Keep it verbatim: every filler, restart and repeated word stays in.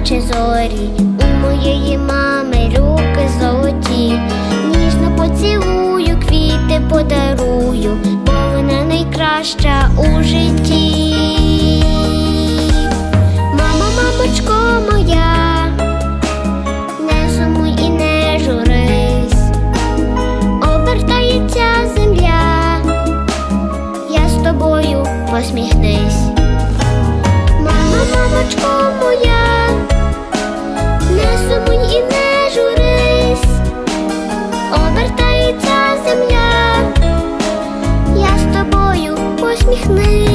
наче зорі, у моєї мами руки золоті. Ніжно поцілую, квіти подарую, бо вона найкраща у житті. Мамо, мамочко моя, не сумуй і не журись, обертається земля, я з тобою, посміхнись. Мамо, мамочко моя, не сумуй і не журись, обертається земля, я з тобою, посміхнись.